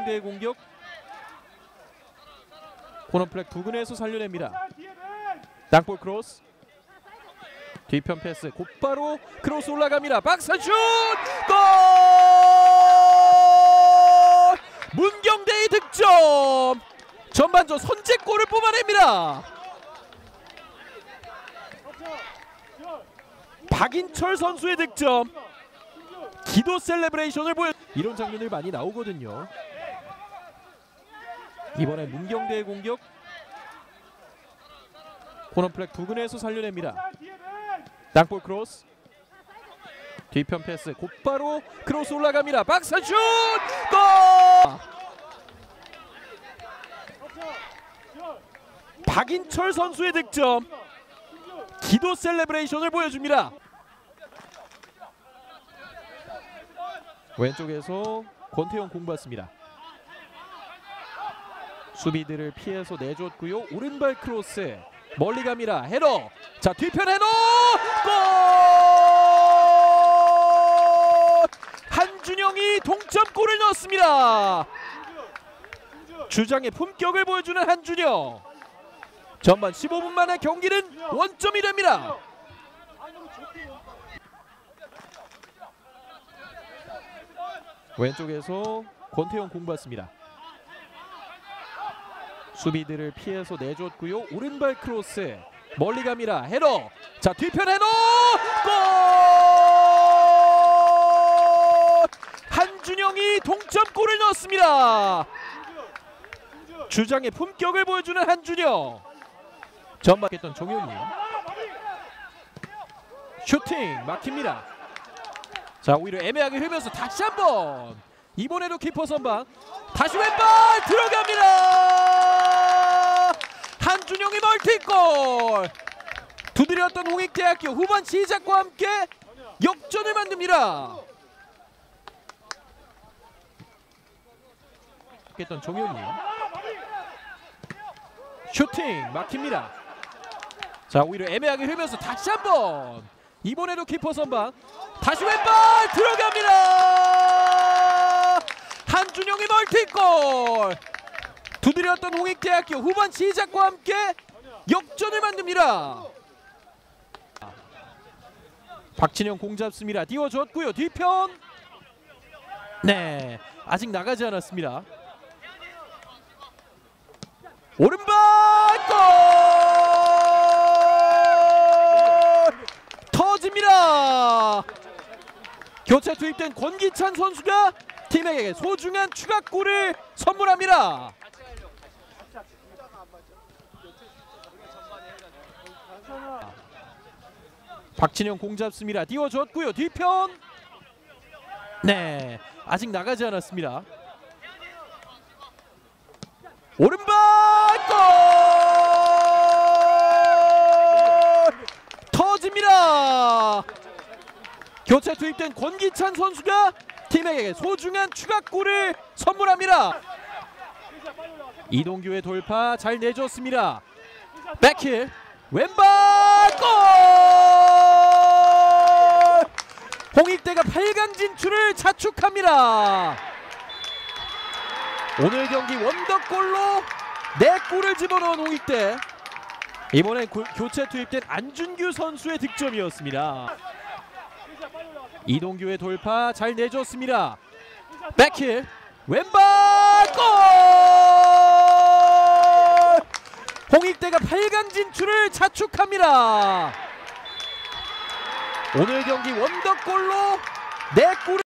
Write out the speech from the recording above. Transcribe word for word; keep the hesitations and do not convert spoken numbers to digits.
문경대의 공격. 코너플렉 부근에서 살려냅니다. 땅볼 크로스. 뒤편 패스 곧바로 크로스 올라갑니다. 박스슛! 골! 문경대의 득점! 전반전 선제골을 뽑아냅니다. 박인철 선수의 득점. 기도 셀레브레이션을 보여. 이런 장면들 많이 나오거든요. 이번에 문경대의 공격. 코너플렉 부근에서 살려냅니다. 땅볼 크로스. 뒤편 패스 곧바로 크로스 올라갑니다. 박스슛! 골! 박인철 선수의 득점. 기도 셀레브레이션을 보여줍니다. 왼쪽에서 권태영 공받습니다. 수비들을 피해서 내줬고요. 오른발 크로스 멀리 갑니다. 헤더. 자, 뒤편 헤더. 골! 한준영이 동점골을 넣었습니다. 주장의 품격을 보여주는 한준영. 전반 십오 분 만에 경기는 원점이 됩니다. 왼쪽에서 권태영 공받습니다. 수비들을 피해서 내줬고요. 오른발 크로스 멀리 갑니다. 헤더. 자, 뒤편 헤더. 골! 한준영이 동점골을 넣었습니다. 주장의 품격을 보여주는 한준영. 전반 했던 종현이. 슈팅 막힙니다. 자, 오히려 애매하게 흐르면서 다시 한번. 이번에도 키퍼 선방. 다시 왼발 들어갑니다. 한준영의 멀티골. 두드렸던 홍익대학교 후반 시작과 함께 역전을 만듭니다. 했던 종현이. 슈팅 막힙니다. 자, 오히려 애매하게 흐르면서 다시 한번. 이번에도 키퍼 선방. 다시 왼발 들어갑니다. 한준영의 멀티골. 두드렸던 홍익대학교 후반 시작과 함께 역전을 만듭니다. 박진영 공 잡습니다. 띄워줬고요. 뒤편. 네, 아직 나가지 않았습니다. 오른발 골! 터집니다. 교체 투입된 권기찬 선수가 팀에게 소중한 추가골을 선물합니다. 박진영 공 잡습니다. 띄워줬고요. 뒤편. 네, 아직 나가지 않았습니다. 오른발 골! 터집니다. 교체 투입된 권기찬 선수가 팀에게 소중한 추가골을 선물합니다. 이동규의 돌파 잘 내줬습니다. 백힐 왼발 골! 홍익대가 팔 강 진출을 자축합니다. 오늘 경기 원더골로 네 골을 집어넣은 홍익대. 이번엔 고, 교체 투입된 안준규 선수의 득점이었습니다. 이동규의 돌파 잘 내줬습니다. 백힐 왼발 골! 홍익대가 팔 강 진출을 자축합니다. 오늘 경기 원더골로 네 골을